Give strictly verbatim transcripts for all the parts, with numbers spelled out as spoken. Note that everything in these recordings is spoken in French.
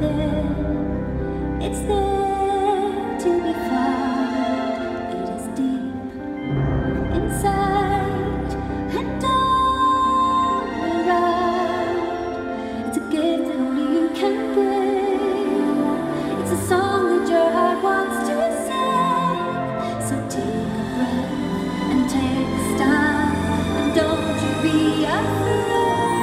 there, it's there to be found. It is deep inside and all around. It's a gift that only you can bring. It's a song that your heart wants to sing. So take a breath and take a stand, and don't you be afraid.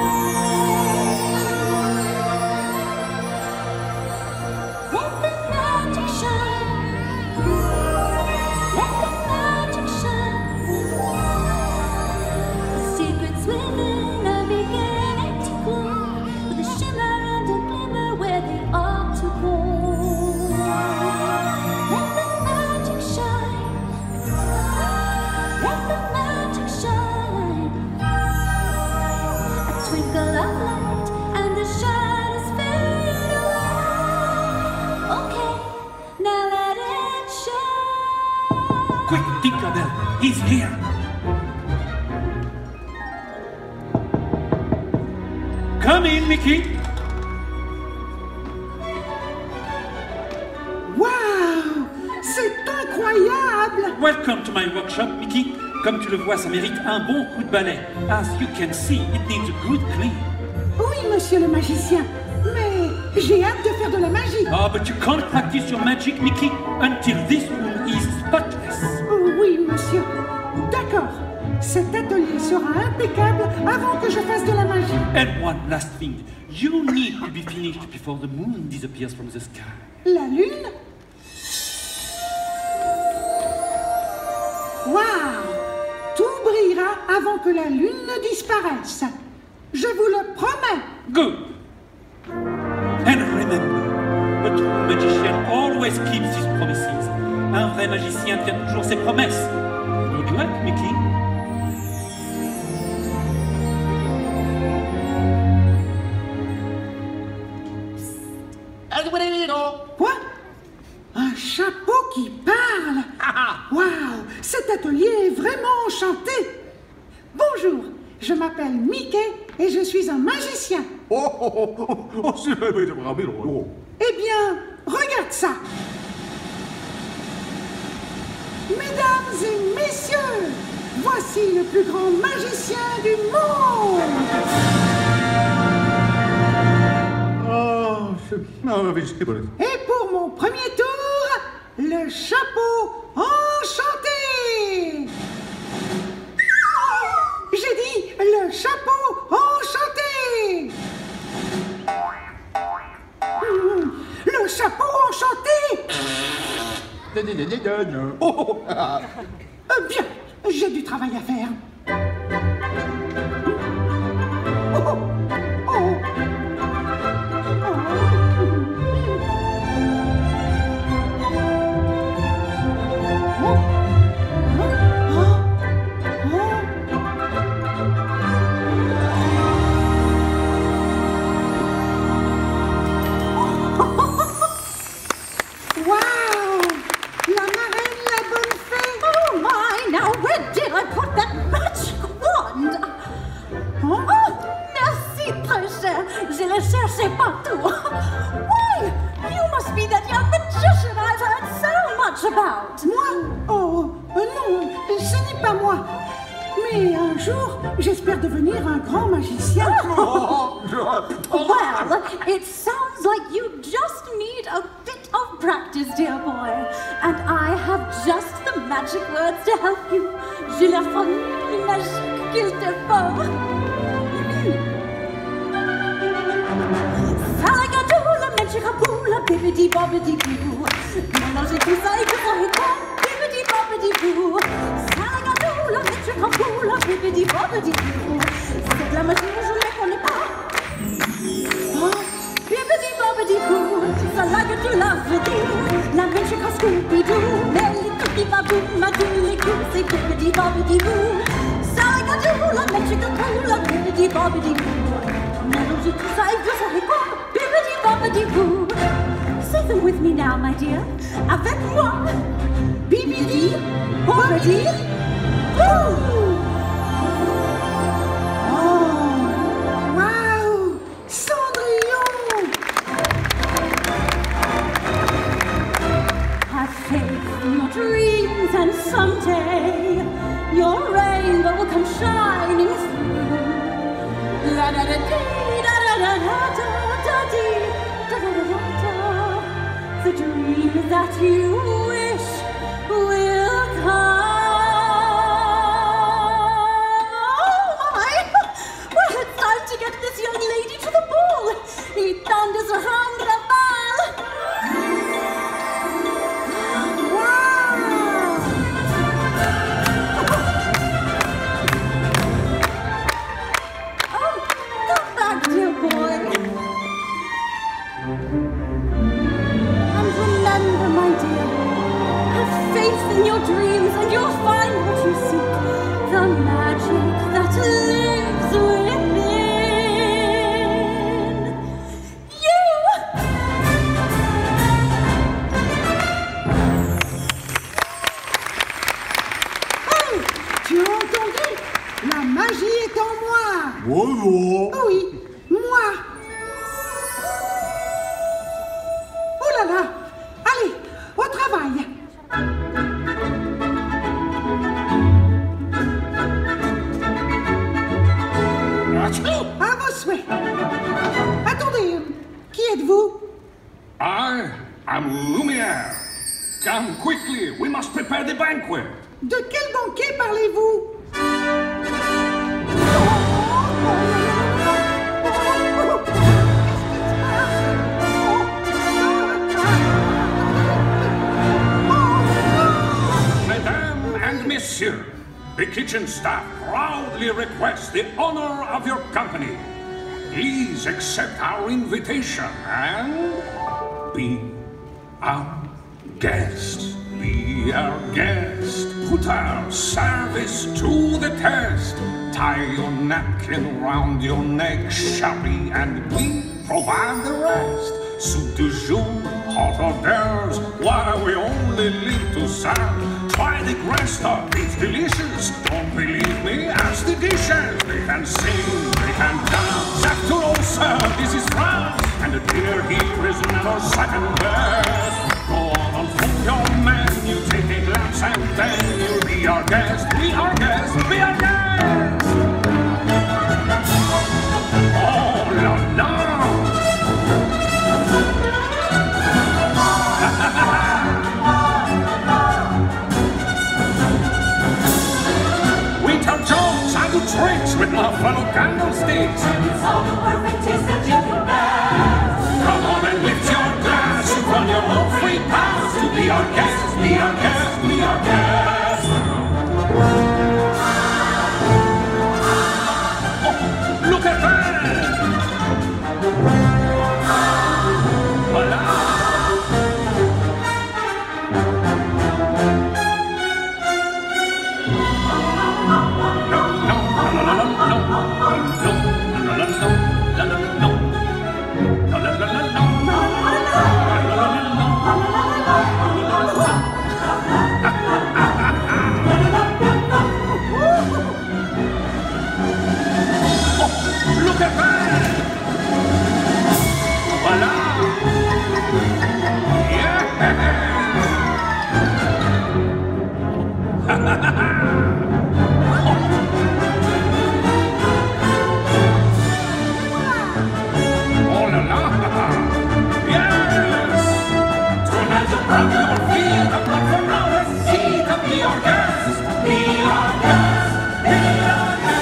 Tinkerbell, he's here! Come in, Mickey! Waouh! C'est incroyable! Welcome to my workshop, Mickey. Comme tu le vois, ça mérite un bon coup de balai. As you can see, it needs a good clean. Oui, monsieur le magicien, mais j'ai hâte de faire de la magie. Oh, but you can't practice your magic, Mickey, until this room is spotless. Oui, monsieur. D'accord. Cet atelier sera impeccable avant que je fasse de la magie. And one last thing. You need to be finished before the moon disappears from the sky. La lune? Waouh! Tout brillera avant que la lune ne disparaisse. Je vous le promets. Good. And remember, a true magician always keeps his promises. Un vrai magicien tient toujours ses promesses. Good luck, Mickey. Quoi? Un chapeau qui parle? Waouh! Cet atelier est vraiment enchanté. Bonjour, je m'appelle Mickey et je suis un magicien. Oh, oh, oh, oh, oh, c'est oh. Eh bien, regarde ça. Mesdames et messieurs, voici le plus grand magicien du monde. Oh, c'est... Et pour mon premier tour, le chapeau enchanté. J'ai dit le chapeau enchanté. Le chapeau enchanté. Oh, Euh, bien, j'ai du travail à faire. Oh, oh, oh. Je l'ai cherché partout. Why? You must be that young magician I've heard so much about. Moi? Oh, euh, non, ce n'est pas moi. Mais un jour, j'espère devenir un grand magicien. Well, it sounds like you just need a bit of practice, dear boy. And I have just the magic words to help you. J'ai la formule magique qu'il te faut. Salagadoola, menchikaboola, bibbidi bobbidi boo. Mélangez tout ça et que ça répond, bibbidi bobbidi boo. Salagadoola, menchikaboola, bibbidi bobbidi boo. C'est de la magie, je ne les connais pas. Oh, bibbidi bobbidi boo. Salagadoola, veut dire la menchika Scooby-Doo. Mais les cookies babou, madou, les goûts, c'est bibbidi bobbidi boo. Salagadoola, menchikaboola, bibbidi bobbidi boo. Mélangez tout ça et que ça répond, bibbidi bobbidi boo. Say them with me now, my dear. Avec moi. Bibbidi bobbidi boo. Oh, waouh, Cendrillon. êtes-vous? I am Lumière. Come quickly, we must prepare the banquet. De quel banquet parlez-vous? Mesdames and messieurs, the kitchen staff proudly requests the honor of your company. Please accept our invitation and be our guest. Be our guest. Put our service to the test. Tie your napkin round your neck, Sharpie, and we provide the rest. Soup du jour, hors hors d'oeuvres, while we only live to serve. Try the grass top, it's delicious. Don't believe me, ask the dishes. They can sing, they can dance. After all, sir, this is France, and the dinner here is never second best. Go on, unfold your menu, take a glance, and then you'll be our guest. Be our guest, be our guest. Oh la la! Tricks with my fellow candlesticks. It's all the perfect taste that you can bear. Come on and lift your glass. You run your own free pass to be our guest, be our guest, be our guest. Oh, look at that! Voila! Look at that! Voila! Yeah! Oh la la! Yes! Tonight the brother will feel the blood from our seat to be our guest! Be our guest! Be our guest!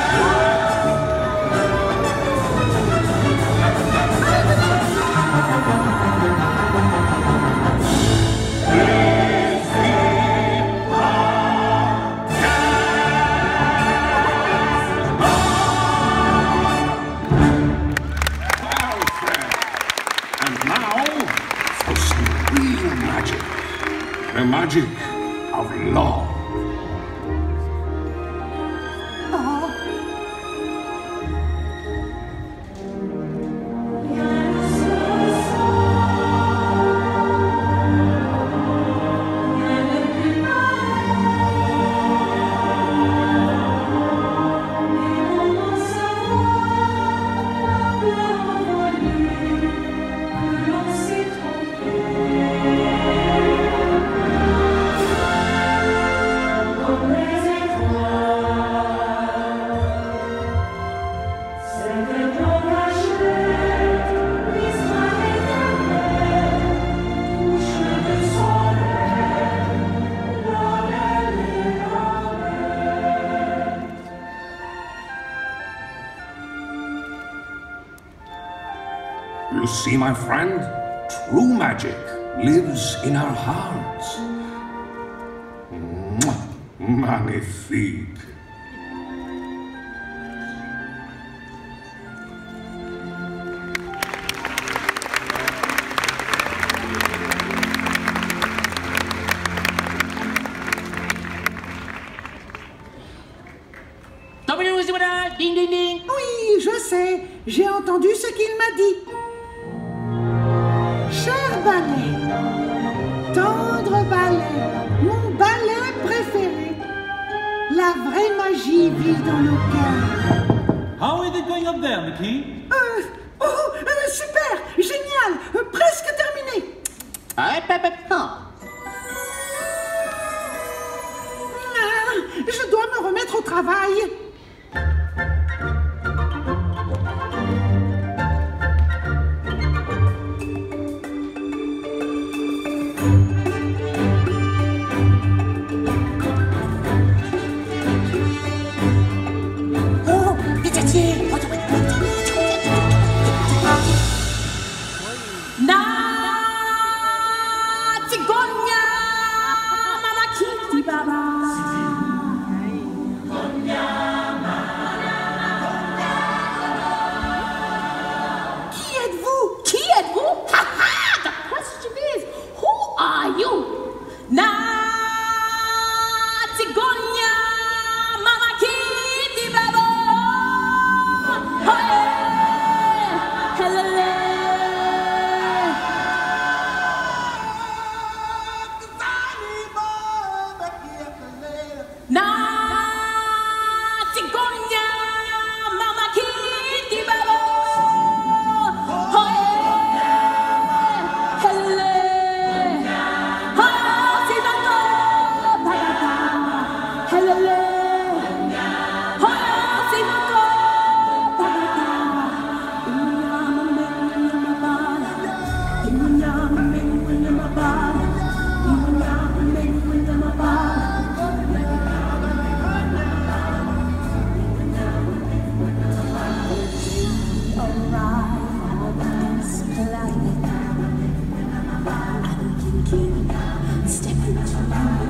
The magic of love. You see, my friend, true magic lives in our hearts. Mwah! Magnifique. Ding, ding, ding. Oui, je sais. J'ai entendu ce qu'il m'a dit. Cher ballet, tendre ballet, mon ballet préféré. La vraie magie vit dans nos cœurs. How is it going up there, Mickey? Euh, oh, euh, super, génial, euh, presque terminé. Ah, hop, hop, hop. Ah, je dois me remettre au travail.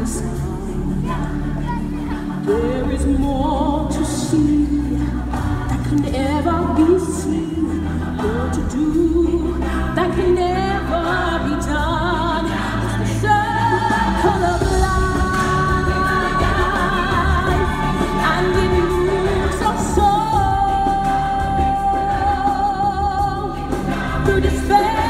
sound. There is more to see that can never be seen, more to do that can never be done. It's the circle of life, and it moves us all through despair.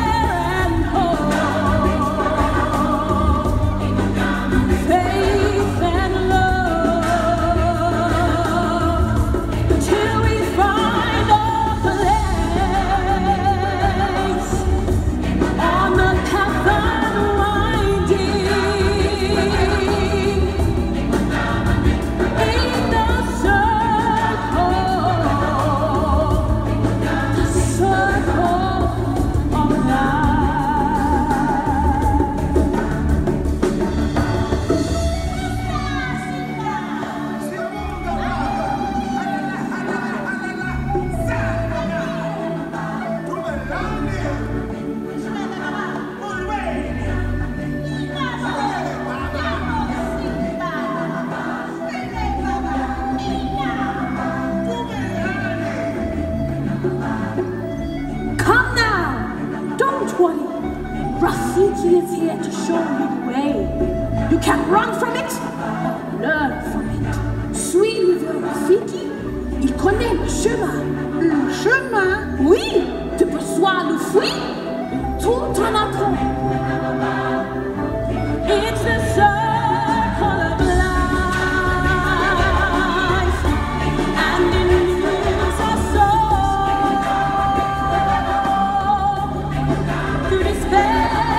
Rafiki is here to show you the way. You can run from it or learn from it. Suive Rafiki, il connaît le chemin. Le chemin? Oui, tu peux soit le fuir, tout en entrant. It's the circle of life, and it moves us all through despair.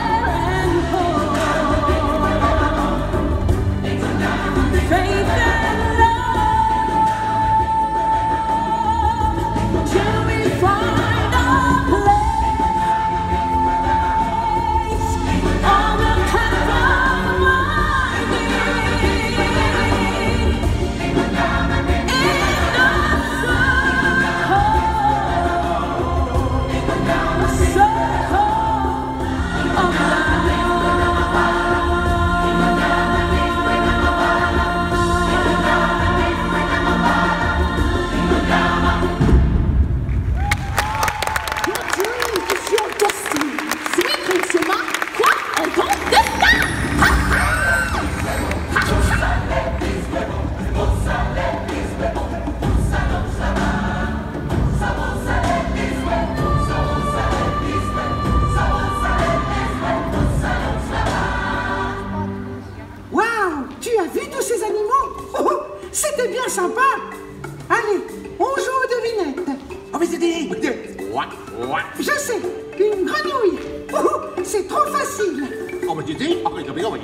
C'était bien sympa. Allez, on joue aux devinettes. Oh, mais c'était... What? What? Je sais, une grenouille. Oh, c'est trop facile. Oh, mais tu dis... Oh, mais non, mais non, mais...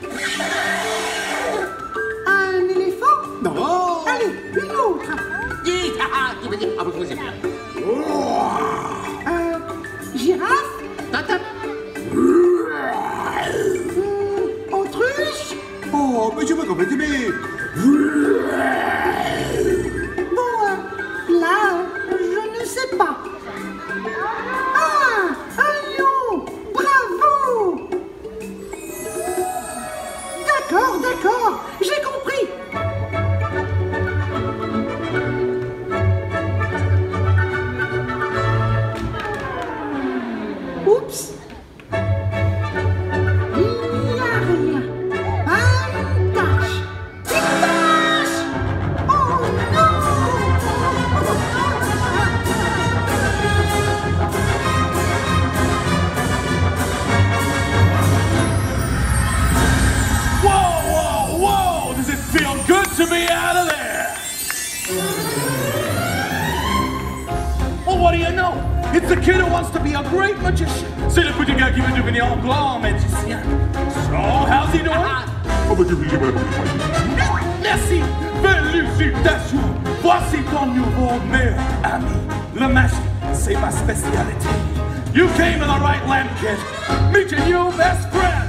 Un éléphant? Non. Allez, une autre. Dis, ah, ah, tu me dis... Ah, mais c'est bien. Euh, girafe? Tata. Hum, autruche? Oh, mais je veux complètement... Bon, euh, là, je ne sais pas. Ah, un lion! Bravo! D'accord, d'accord, j'ai compris. Oups! Il n'y a rien. Pas une tâche. Une tâche! Oh non! Whoa, whoa, whoa! Does it feel good to be out of there? Well, what do you know? It's the kid who wants to be a great magician. C'est le petit gars qui veut devenir un grand magicien. So, how's he doing? Merci! Félicitations! Voici ton nouveau meilleur ami. Le magic, c'est ma spécialité. You came to the right land, kid. Meet your new best friend!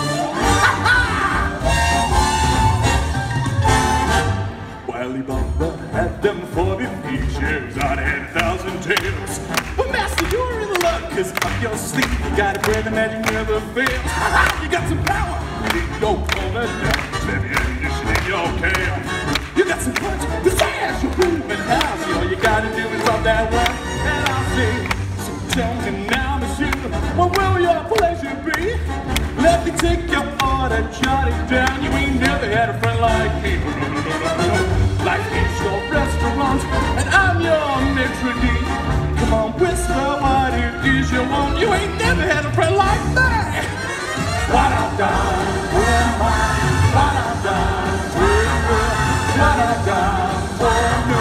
Wally Bumper had them forty features on ten thousand tales. But Master, you're in luck, 'cause up your sleeve you got a brand that you never fail. You got some power. Yo, pull that down. Let me ammunition in your cam. You got some punch, the sass, you move and house. All you gotta do is up that one, and I'll see. So tell me now, monsieur, what will your pleasure be? Let me take your order, jot it down. You ain't never had a friend like me. Life is your restaurant, and I'm your maitre d'. Come on, whisper what it is you want. You ain't never had a friend like me. What I've done, who am I? What I've done, what I've done for you.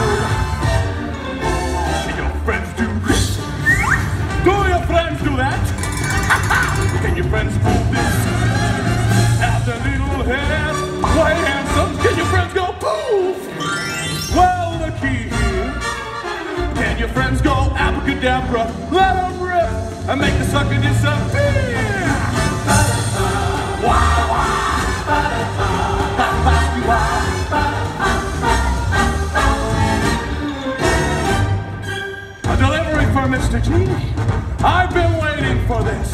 Can your friends do this? Do your friends do that? Can your friends do this? Have the little head, quite handsome. Can your friends go poof? Well, the key here. Can your friends go abracadabra? Let them rip and make the sucker disappear. Wow, wow, a delivery for Mister Genie. I've been waiting for this.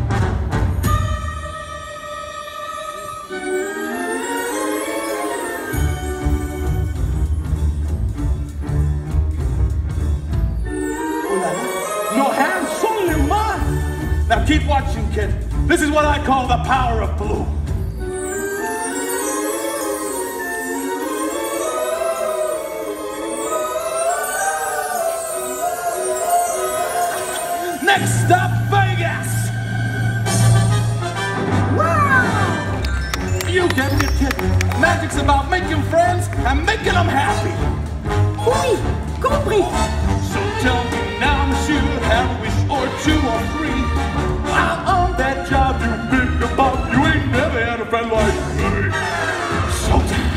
No hands, only mine. Now keep watching, kid. This is what I call the power of blue. Next stop, Vegas! Wow! You get me, kid. Magic's about making friends and making them happy. Oui, compris. So tell me now, monsieur, have a wish or two or three. While on that job you think about, you ain't never had a friend like me. Showtime.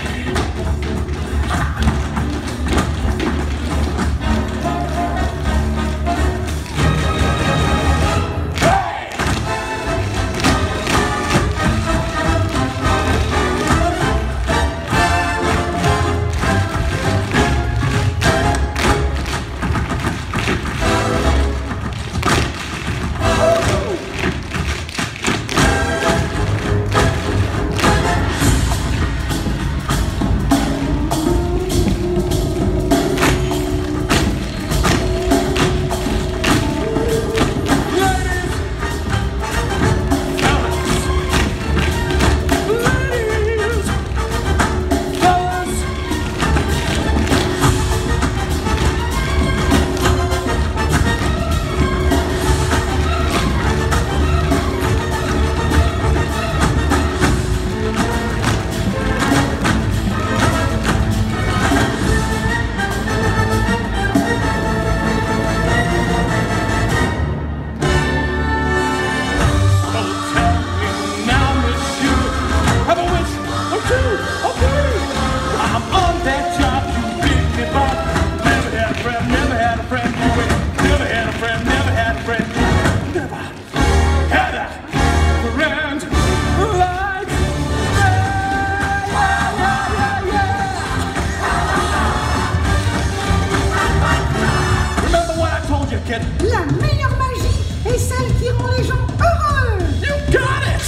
La meilleure magie est celle qui rend les gens heureux. You got it!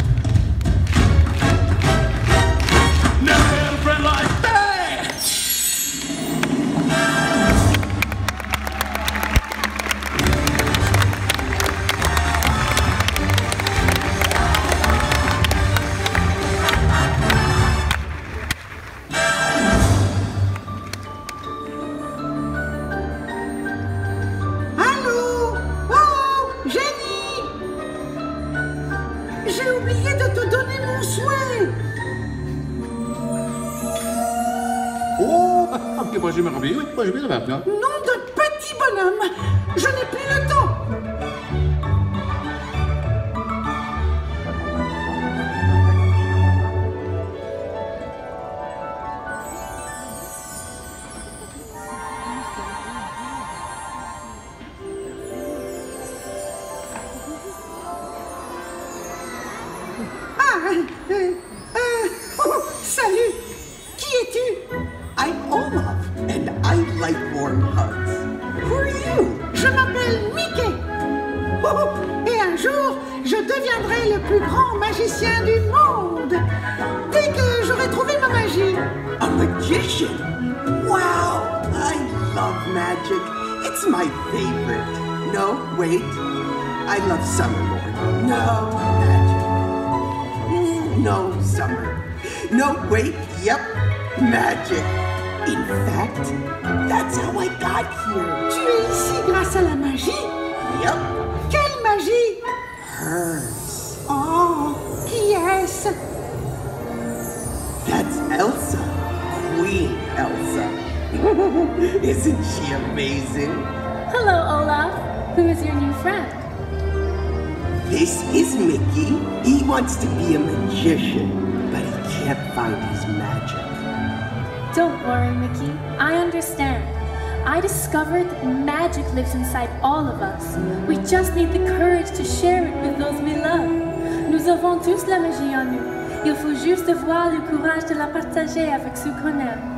Never had a friend like that! J'ai oublié de te donner mon souhait. Oh, ah, ok, moi j'ai merveilleux, oui, moi j'ai bien le maintenant. Nom de petit bonhomme, je n'ai plus le temps. Euh, euh, oh, salut! Qui es-tu? I'm Olaf, and I like warm hugs. Who are you? Je m'appelle Mi. deviendrai le plus grand magicien du monde dès que j'aurai trouvé ma magie. A magician? Wow, I love magic. It's my favorite. No, wait. I love summer more. No, magic. Mm, no, summer. No, wait. Yep, magic. In fact, that's how I got here. Tu es ici grâce à la magie? Yep. Quelle magie? Hers. Oh, qui est-ce? That's Elsa. Queen Elsa. Isn't she amazing? Hello, Olaf. Who is your new friend? This is Mickey. He wants to be a magician, but he can't find his magic. Don't worry, Mickey. I understand. I discovered that magic lives inside all of us. We just need the courage to share it with those we love. Nous avons tous la magie en nous. Il faut juste avoir le courage de la partager avec ceux qu'on aime.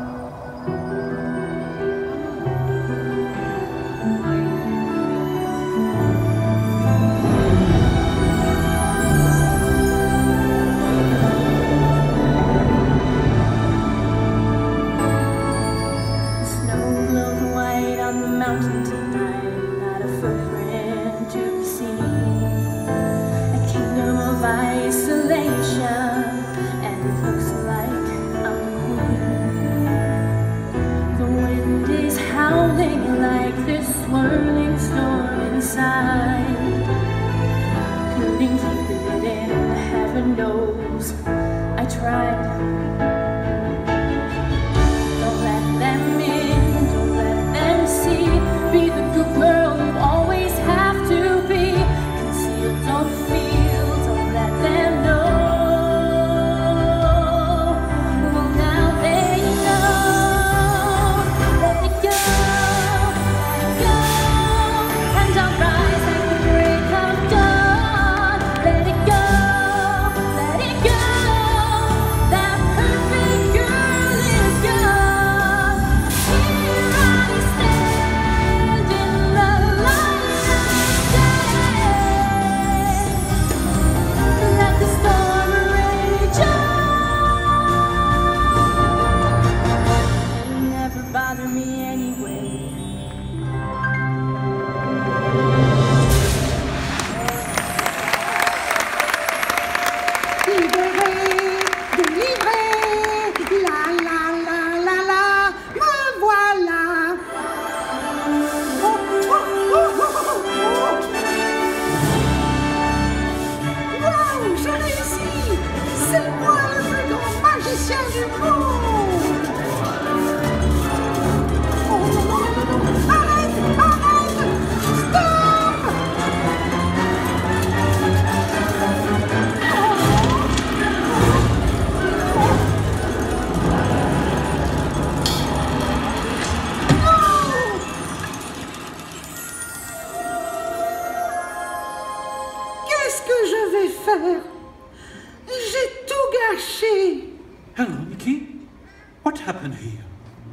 J'ai tout gâché. Hello, Mickey. What happened here?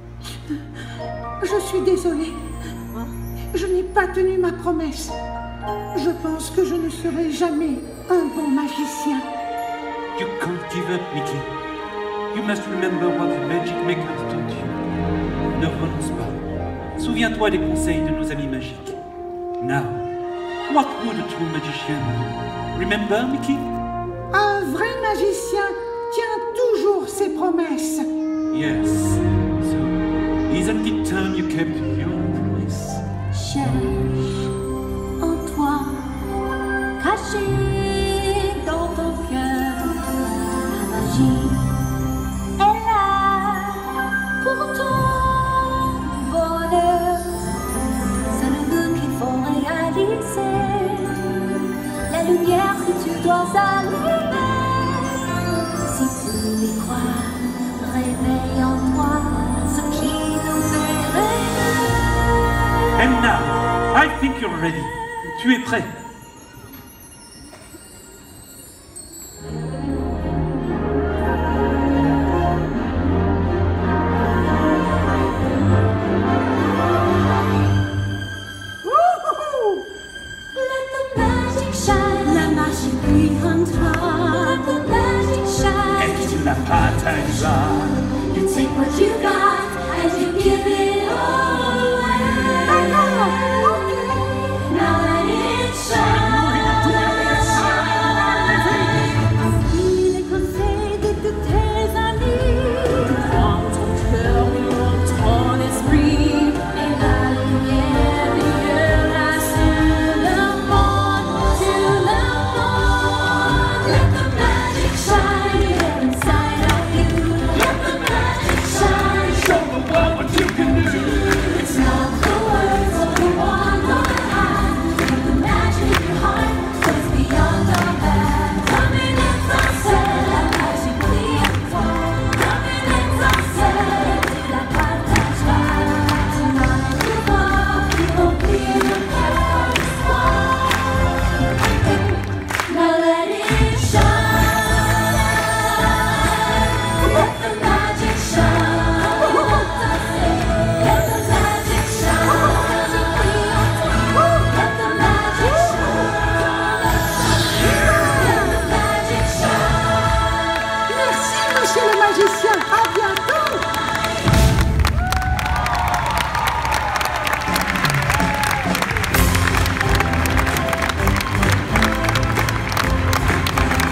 Je suis désolée. Je n'ai pas tenu ma promesse. Je pense que je ne serai jamais un bon magicien. You can't give up, Mickey. You must remember what the magic makers taught you. Ne renonce pas. Souviens-toi des conseils de nos amis magiques. Now, what would a true magician do? Remember, Mickey? Un vrai magicien tient toujours ses promesses. Yes. So, isn't it time you kept your promise? Cherche en toi, caché dans ton cœur, la magie est là pour ton bonheur. C'est le but qu'il faut réaliser, la lumière que tu dois allumer. Si tu y crois, réveille en toi ce qui nous fait rêver. And now, I think you're ready. Tu es prêt. Let the magic shine, la magie behind time. Let the magic shine. Et tu n'as pas d'argent. You take what you got and you give it all away. Now let it shine. Il est conseillé de tes amis. Prends ton cœur, mon ton esprit. Et la lumière brillera sur le monde, sur le monde. Let the magic shine inside of you. Let the magic shine. Show the world what you can do. It's not the words of the one on high. The magic in your heart goes beyond all that. Coming in from celle magically unfold. Coming in from celle to la partage light. Tonight you walk, you open your heart. Now let it shine. Let the magic shine. Let the magic shine. Let the magic shine. Merci, monsieur le magicien. À bientôt.